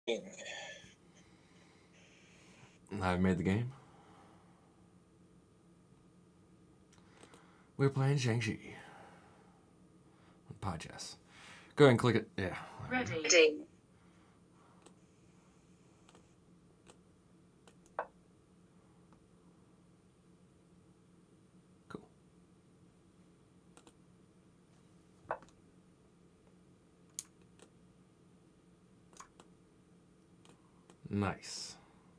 I've made the game. We're playing Shang-Chi. Podcast. Go ahead and click it. Yeah. Ready. Cool. Nice.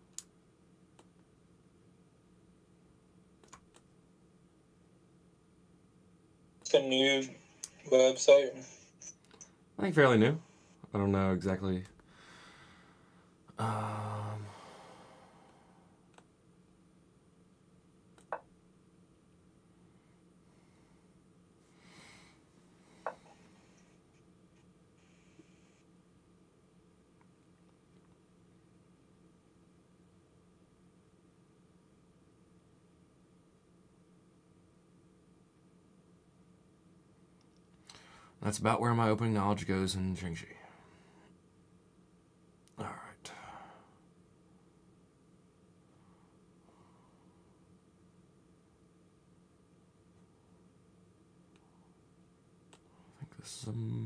It's a new website. I think fairly new. I don't know exactly. That's about where my opening knowledge goes in Shang-Chi. All right. I think this is a move.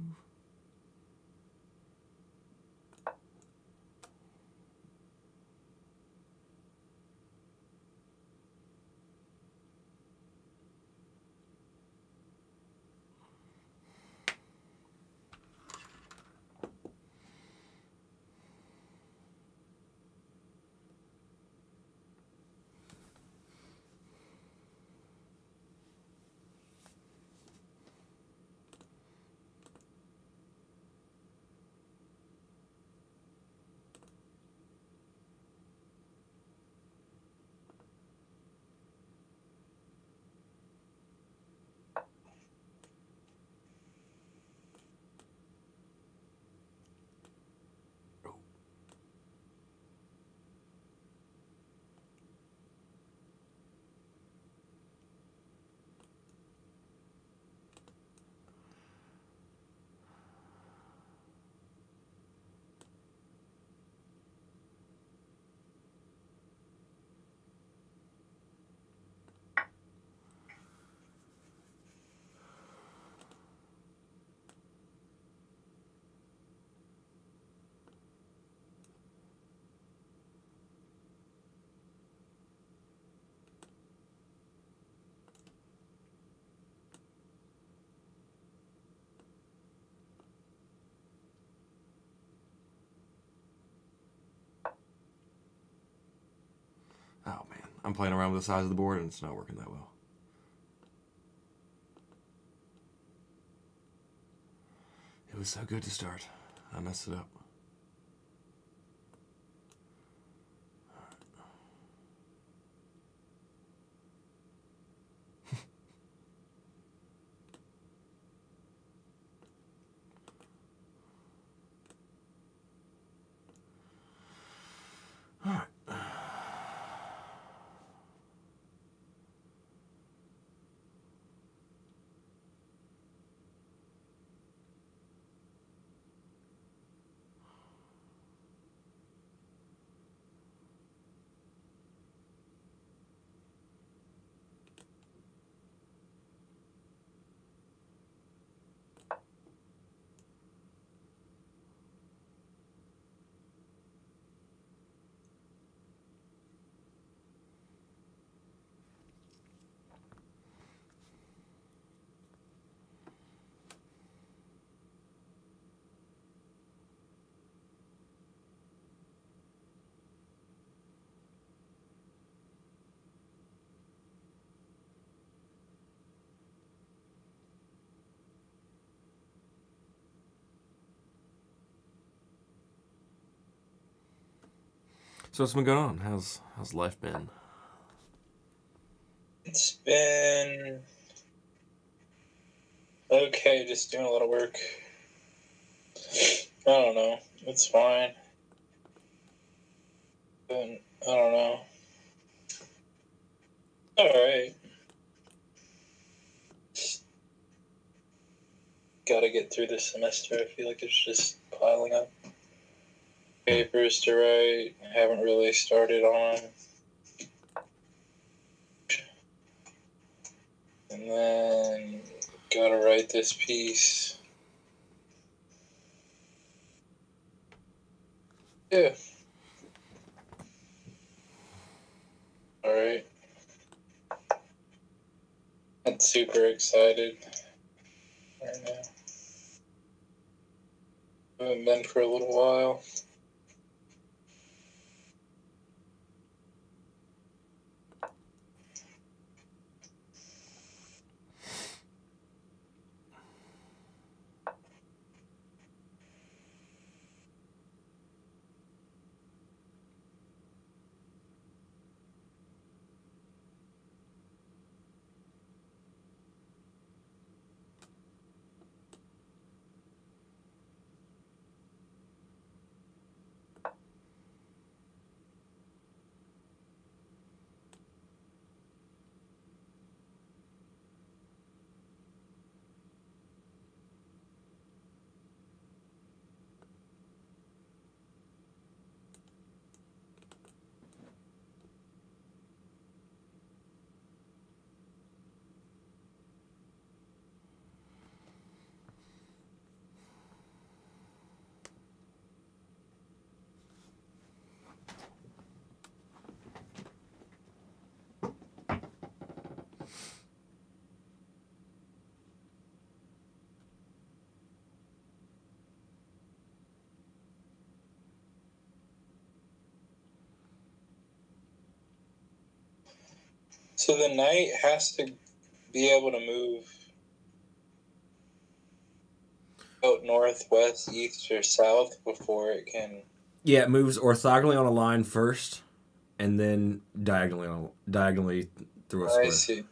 Oh man, I'm playing around with the size of the board and it's not working that well. It was so good to start. I messed it up. All right. So what's been going on? How's life been? It's been okay, just doing a lot of work. I don't know. It's fine. But I don't know. Alright. Gotta get through this semester. I feel like it's just piling up. papers to write. I haven't really started on. And then gotta write this piece. Yeah. Alright. Not super excited right now. Haven't been for a little while. So the knight has to be able to move out north, west, east, or south before it can. Yeah, it moves orthogonally on a line first, and then diagonally through a square. I see.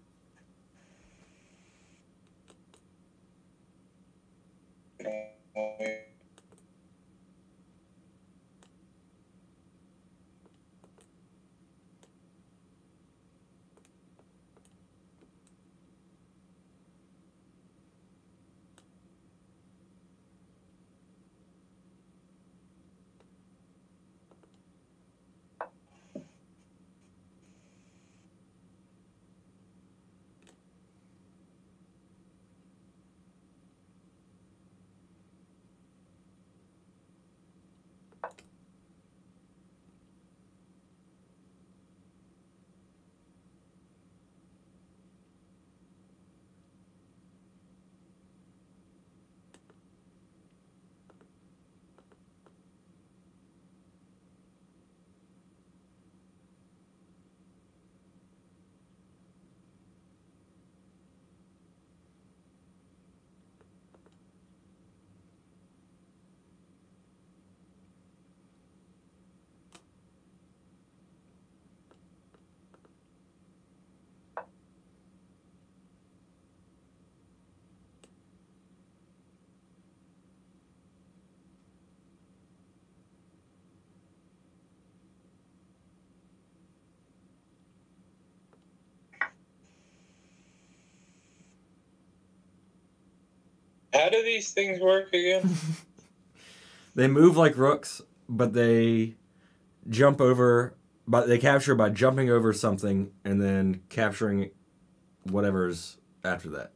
How do these things work again? They move like rooks, but they jump over. But they capture by jumping over something and then capturing whatever's after that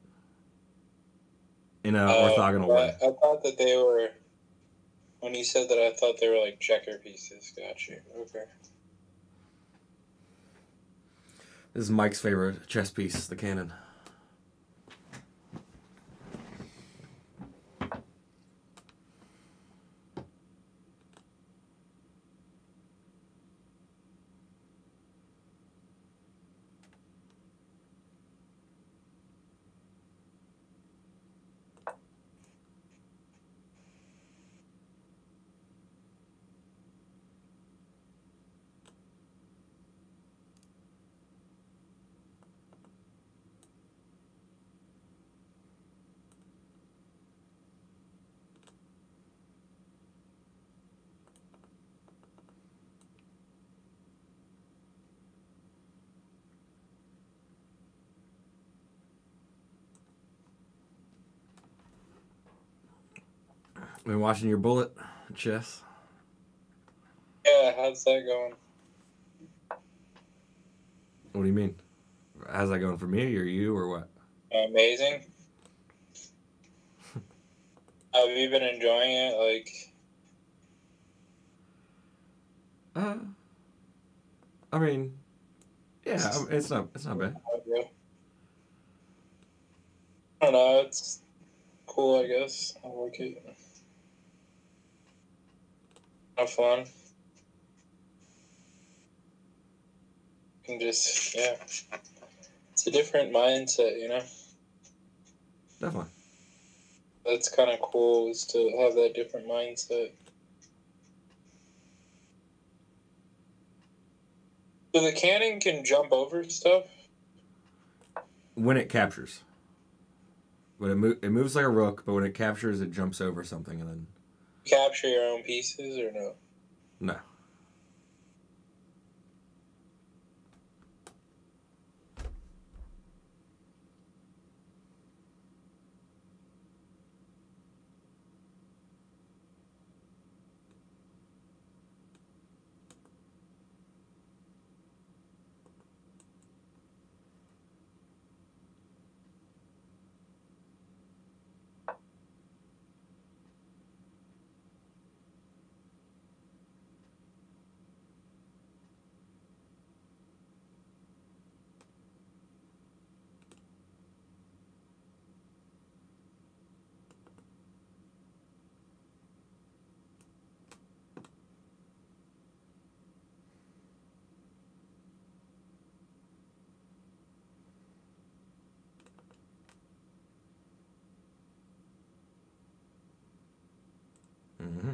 in an orthogonal way. I thought that they were. When you said that, I thought they were like checker pieces. Got you. Okay. This is Mike's favorite chess piece, the cannon. Been watching your bullet chess. Yeah, how's that going? What do you mean? How's that going for me or you or what? Amazing. Have you been enjoying it? Like, Uh, I mean, yeah, it's not bad. I don't know. It's cool, I guess. I like it. Have fun. And just, yeah. It's a different mindset, you know? Definitely. That's kind of cool, is to have that different mindset. So the cannon can jump over stuff? When it captures. When it moves like a rook, but when it captures, it jumps over something and then Capture your own pieces or no? no. Mm-hmm.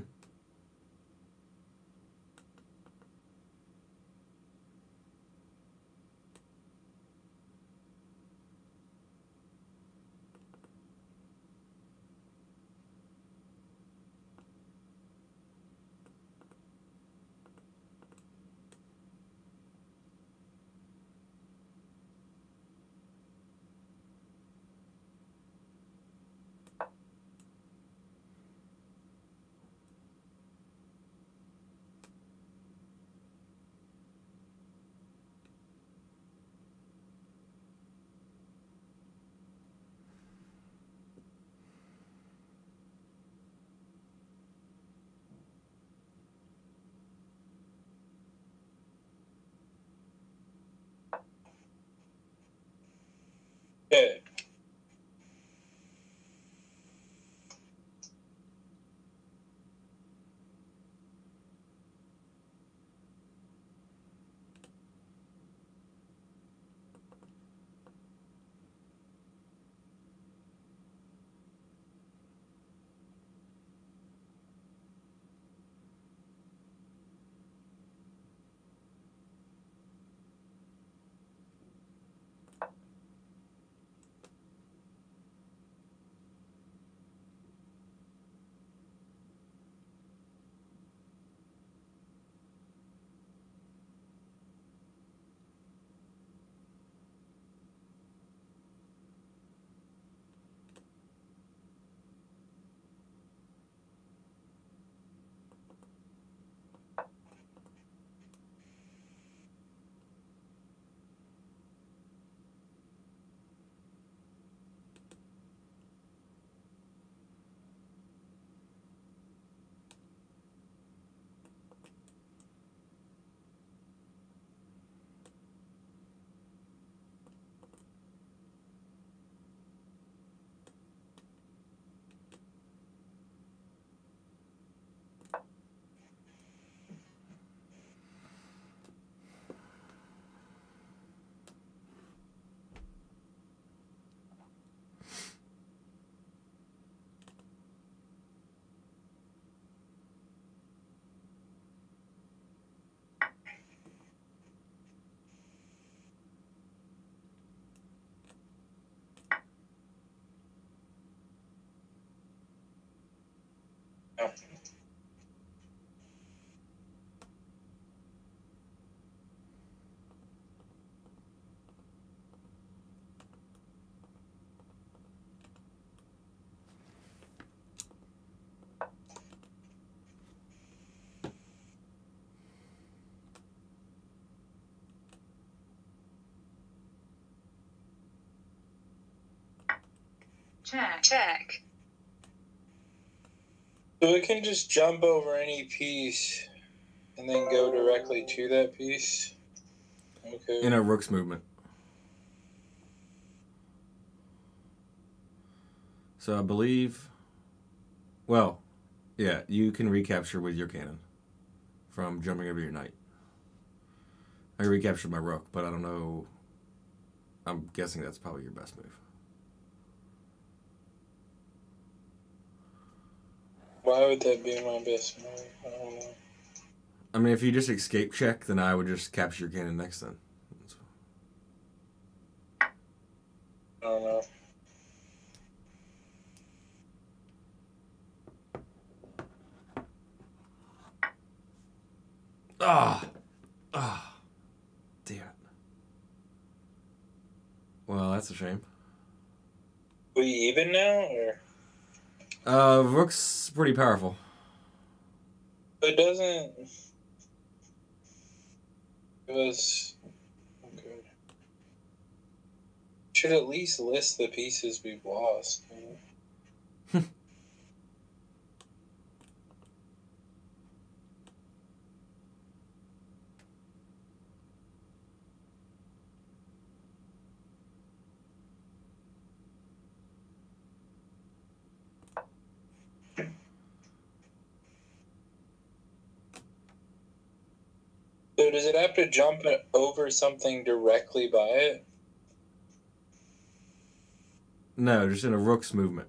Yeah. Check. So it can just jump over any piece and then go directly to that piece. Okay. In a rook's movement. So I believe, well, yeah, you can recapture with your cannon from jumping over your knight. I recaptured my rook, but I don't know. I'm guessing that's probably your best move. Why would that be my best move? I don't know. I mean, if you just escape check, then I would just capture your cannon next then. I don't know. Damn it. Well, that's a shame. We even now, or Rook's pretty powerful. it doesn't? It was good. Should at least list the pieces we've lost. So does it have to jump over something directly by it? No, just in a rook's movement.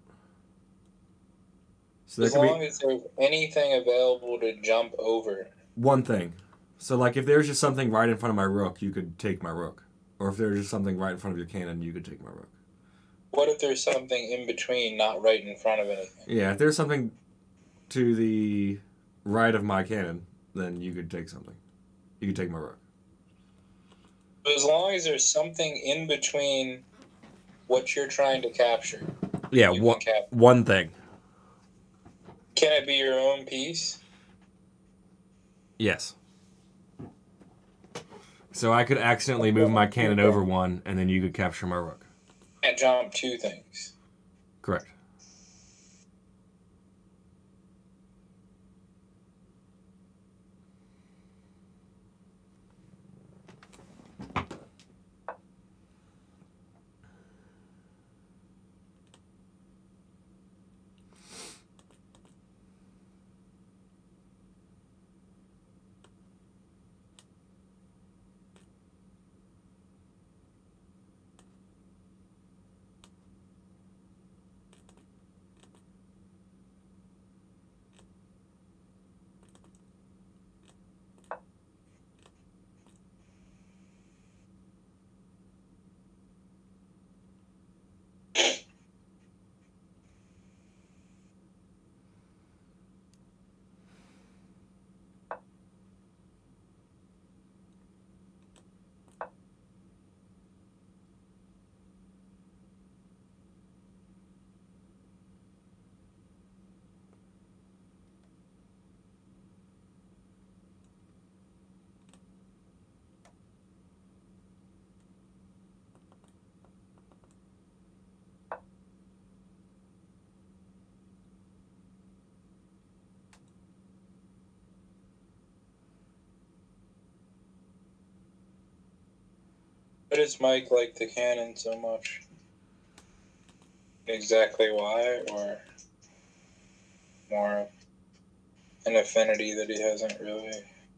So there As could long be as there's anything available to jump over. one thing. So, like, if there's just something right in front of my rook, you could take my rook. Or if there's just something right in front of your cannon, you could take my rook. What if there's something in between, not right in front of anything? Yeah, if there's something to the right of my cannon, then you could take something. You could take my rook. But as long as there's something in between what you're trying to capture. Yeah, one thing. Can it be your own piece? Yes. So I could accidentally move my cannon over one, and then you could capture my rook. Can't jump two things. Correct. Why does Mike like the cannon so much? Exactly why, or more an affinity that he hasn't really?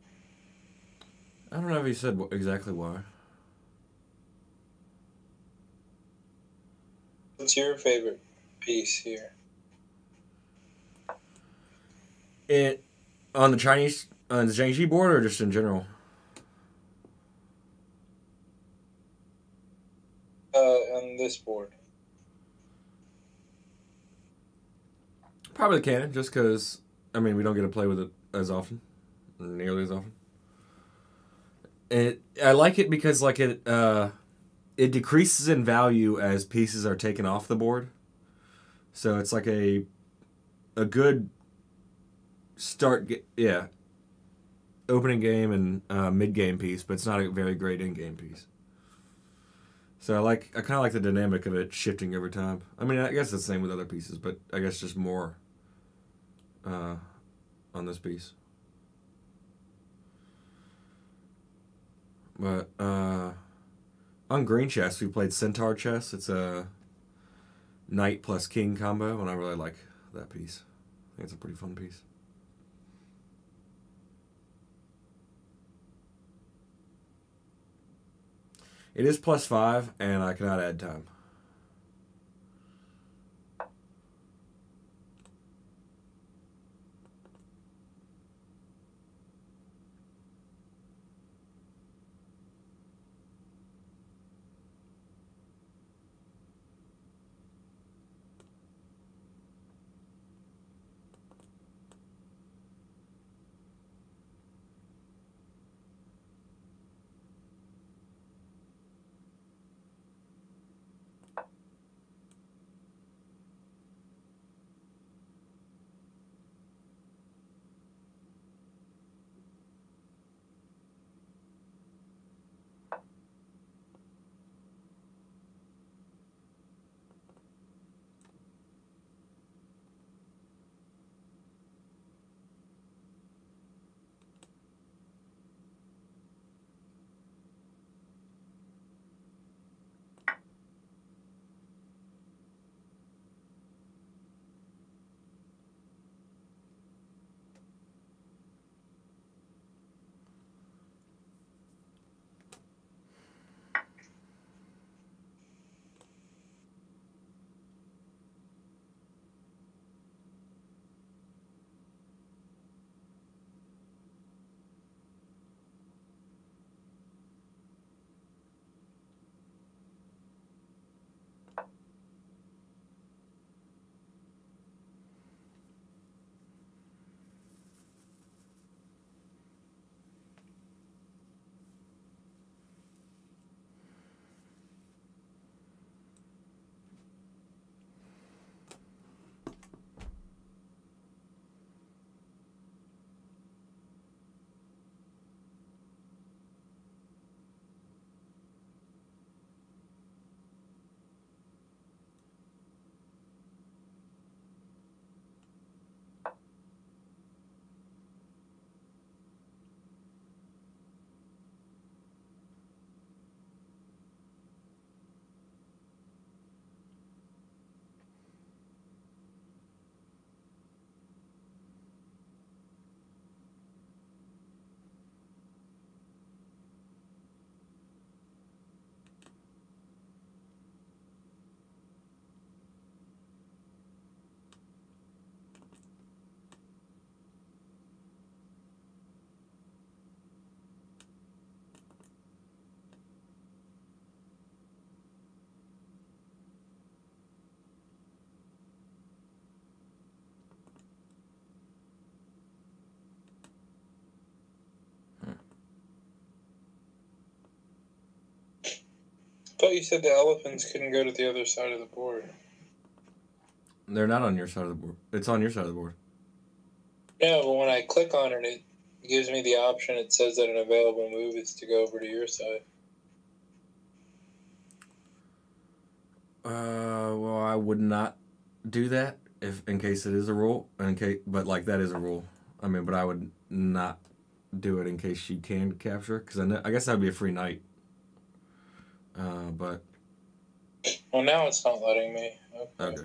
I don't know if he said exactly why. What's your favorite piece here? It on the Jiangxi board, or just in general? On this board. Probably the cannon, just because, I mean, we don't get to play with it as often. Nearly as often. I like it because, like, it decreases in value as pieces are taken off the board. So it's like a good start, opening game and mid-game piece, but it's not a very great in-game piece. So I kind of like the dynamic of it shifting over time. I mean, I guess it's the same with other pieces, but I guess just more on this piece. But on green chess, we played Centaur chess. It's a knight plus king combo, and I really like that piece. I think it's a pretty fun piece. It is +5, and I cannot add time. I thought you said the elephants couldn't go to the other side of the board. They're not on your side of the board. It's on your side of the board. Yeah, but when I click on it, it gives me the option. It says that an available move is to go over to your side. Well, I would not do that in case it is a rule. But like that is a rule. I mean, but I would not do it in case you can capture, because I guess that'd be a free knight. But Well, now it's not letting me. okay.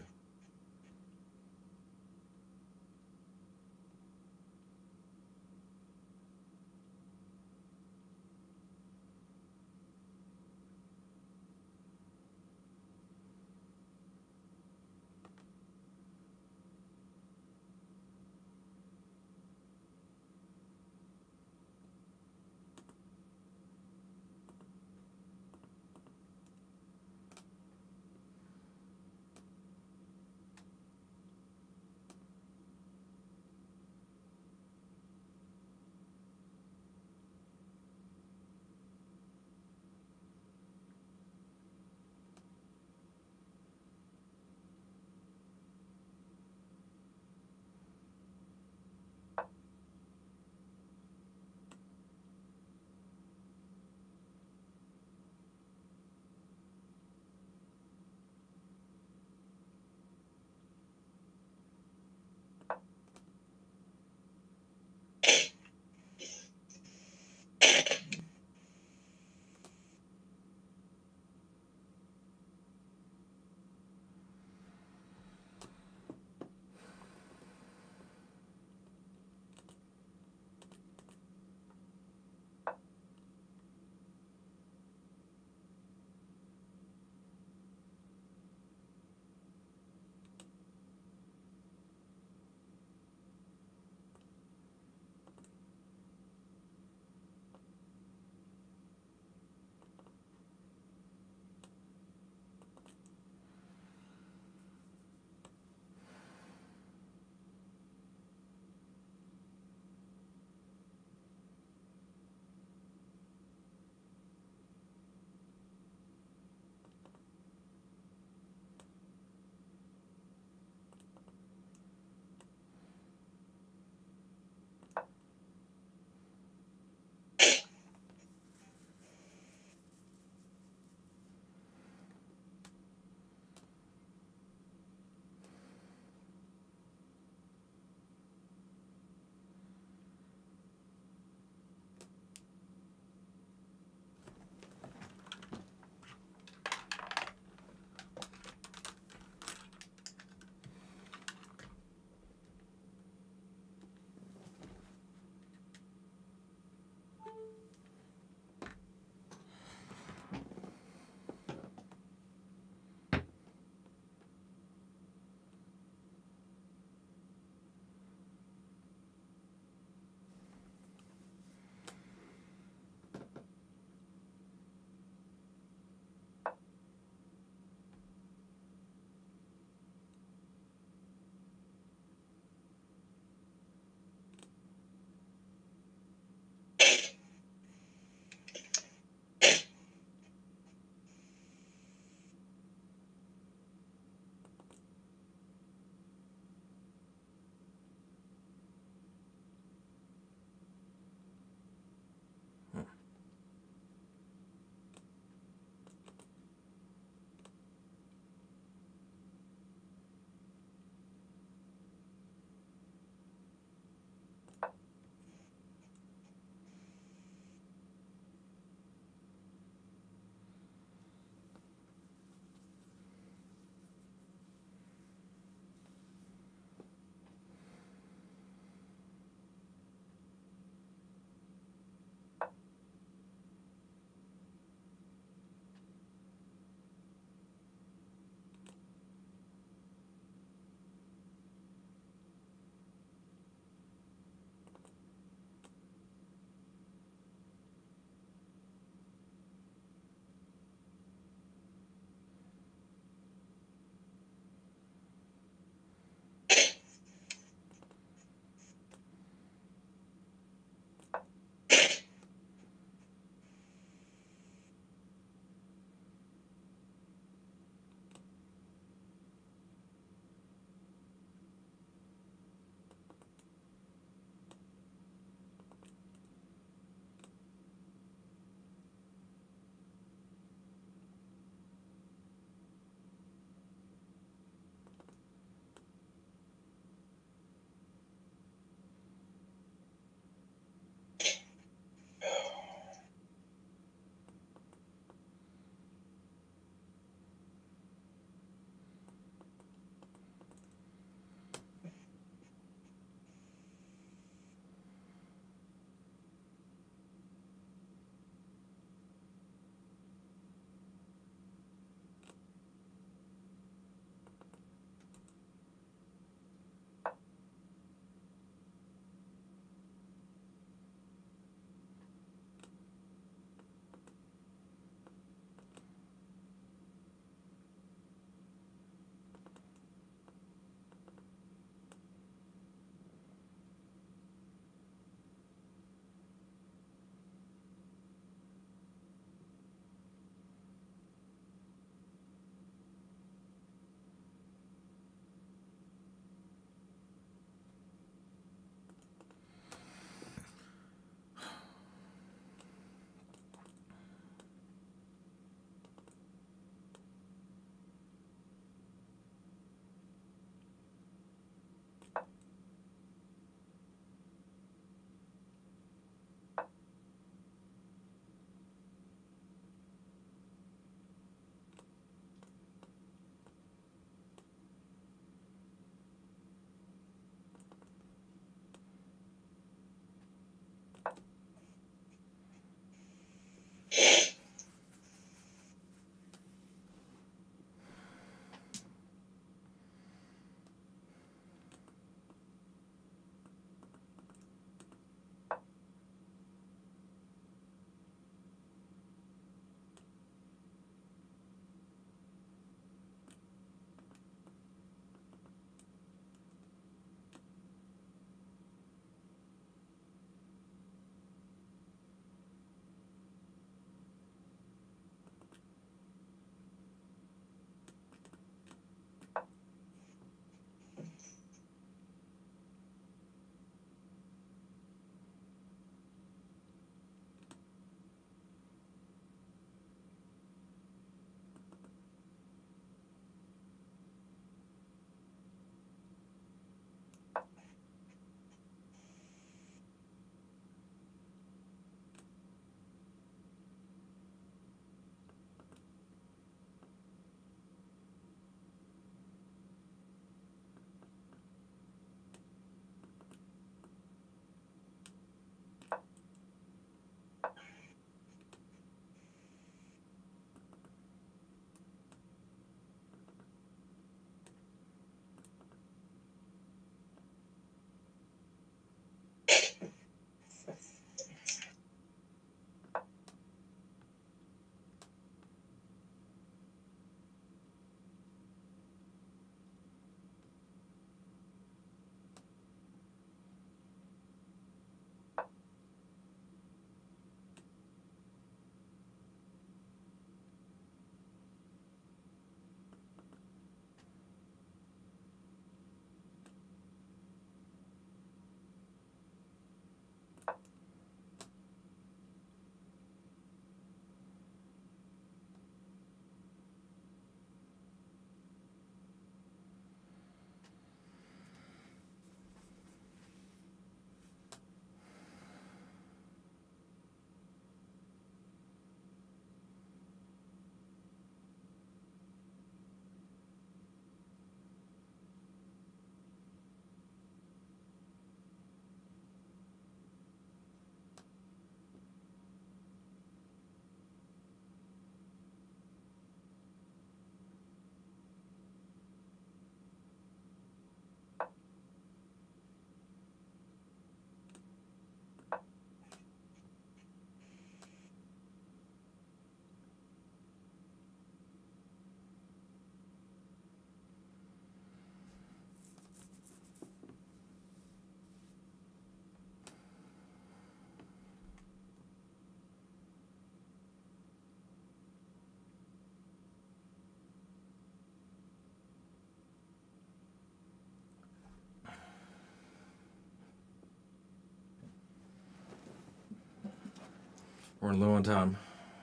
We're low on time.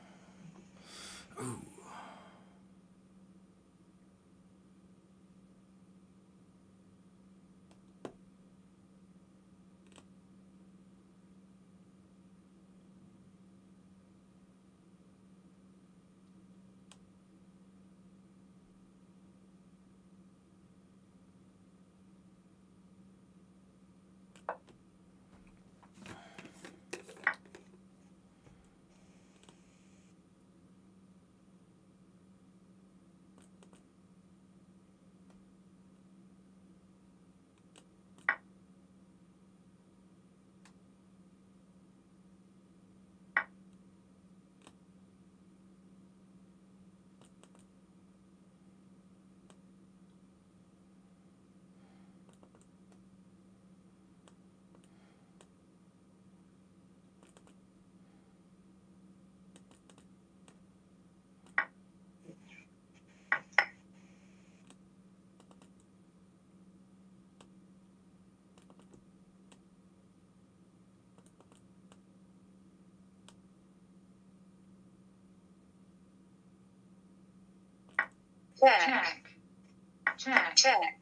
Check. Check. Check.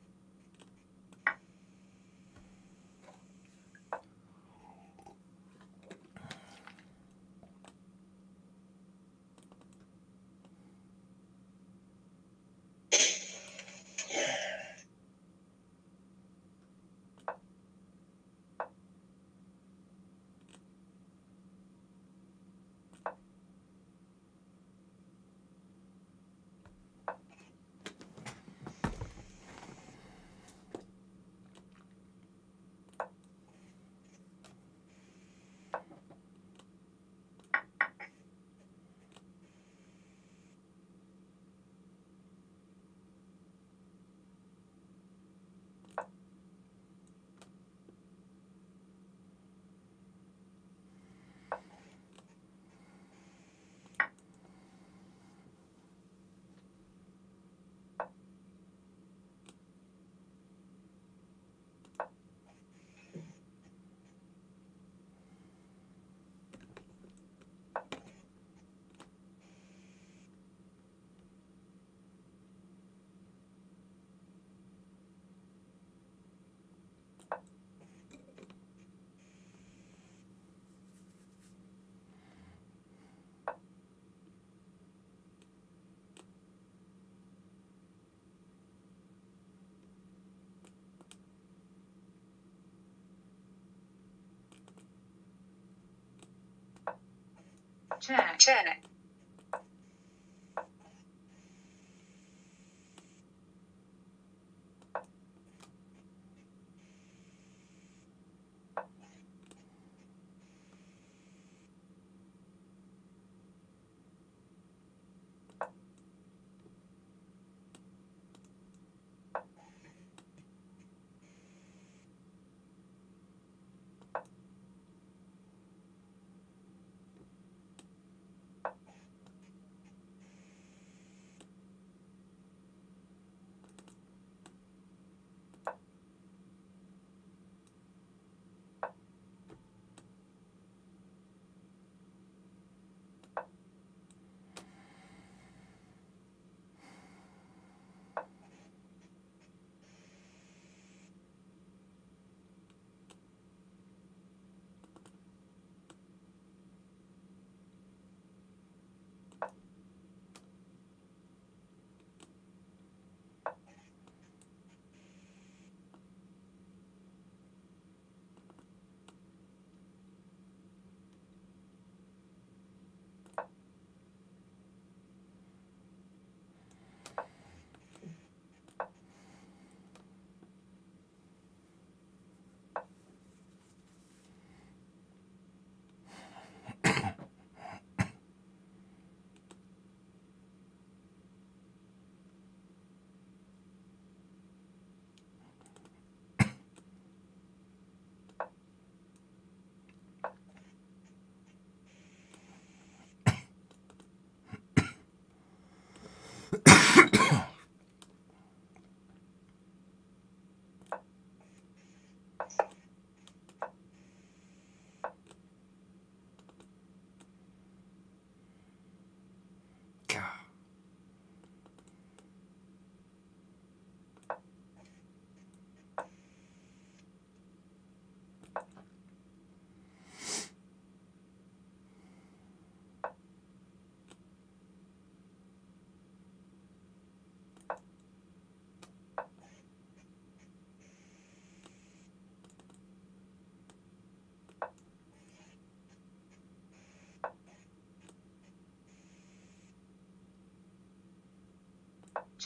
Check. Check.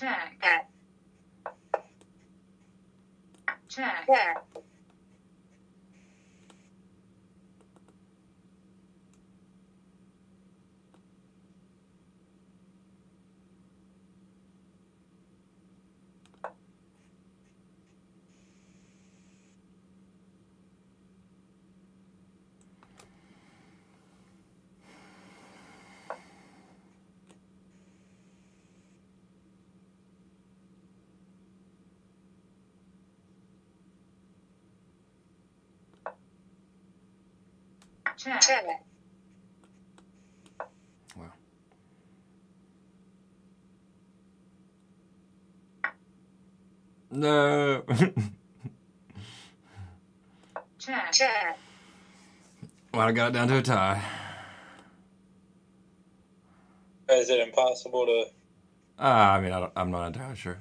check, check, check, check, check. Wow. No. Check, check. Well, I got it down to a tie. Is it impossible to? I mean, I'm not entirely sure.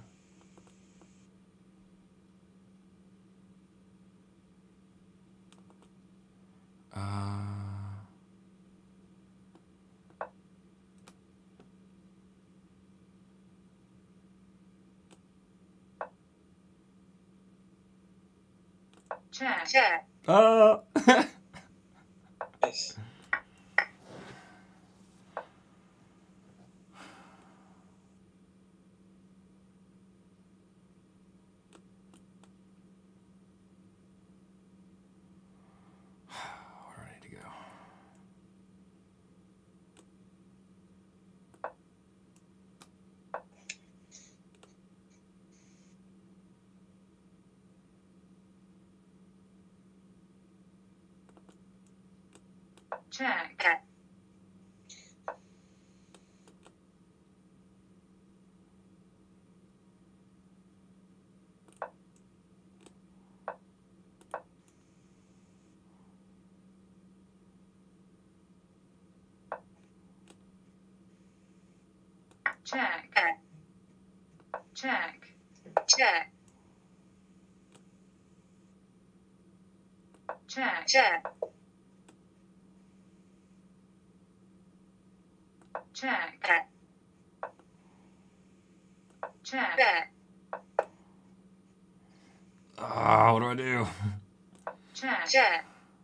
Check, check. Nice. Where do I need to go? Check. Check. Check. Check. Check. Check. Check. Check. Check. What do I do? Check. Check.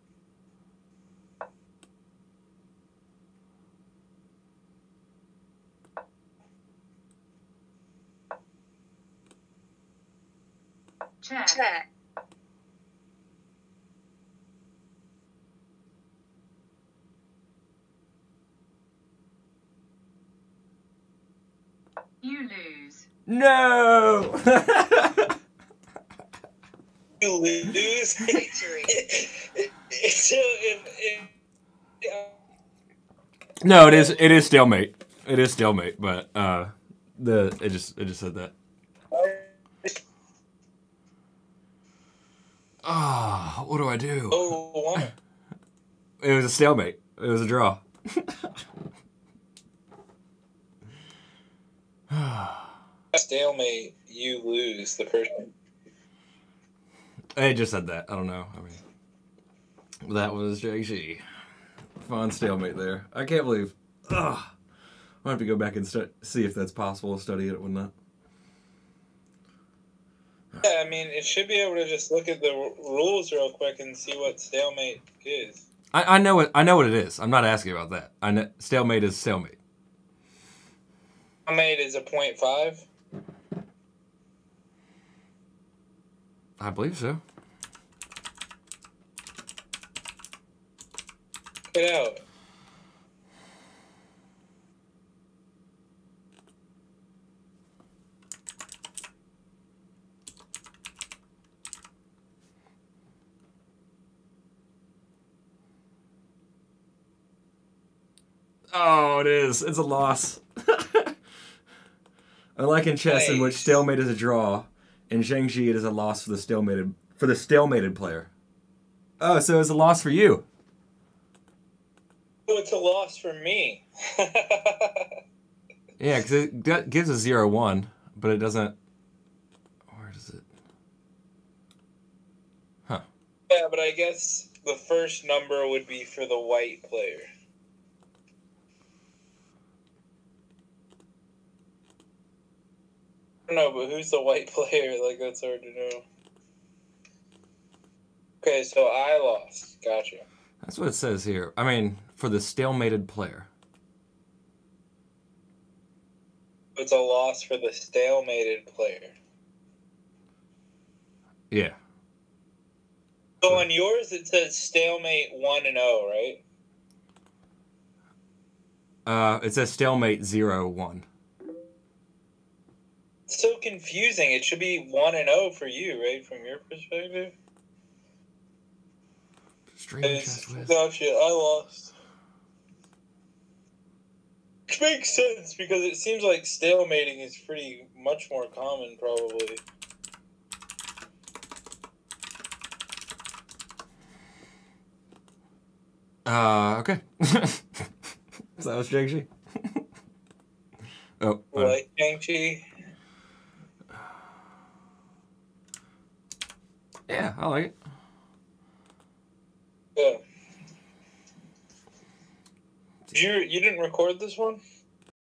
Check. Check. You lose. No. You lose. Victory. So No, it is stalemate. It is stalemate, but it just said that. What do I do? Oh, what? It was a stalemate. It was a draw. Stalemate, you lose the person. It just said that. I don't know. I mean, that was JG. Fun stalemate there. I can't believe. I'll have to go back and see if that's possible to study it or not. Yeah, I mean, it should be able to just look at the rules real quick and see what stalemate is. I know what it is. I'm not asking about that. I know stalemate is stalemate. Stalemate is a 0.5. I believe so. Get out. Oh, it is. It's a loss. Unlike in chess, in which stalemate is a draw, in Zhengzhi it is a loss for the stalemated player. Oh, so it's a loss for you. Oh, it's a loss for me. Yeah, because it gives a 0-1, but it doesn't. Where does it? Huh. Yeah, but I guess the first number would be for the white player. I don't know, but who's the white player? Like, that's hard to know. Okay, so I lost. Gotcha. That's what it says here. I mean, for the stalemated player. It's a loss for the stalemated player. Yeah. So on yours, it says stalemate 1-0, right? It says stalemate 0-1. It's so confusing. It should be 1-0 for you, right? From your perspective. Streaming chess with. Gotcha. I lost. Which makes sense because it seems like stalemating is pretty much more common, probably. Okay. So that was Shang-Chi? Oh. Like Shang-Chi? Yeah, I like it. Yeah. You didn't record this one?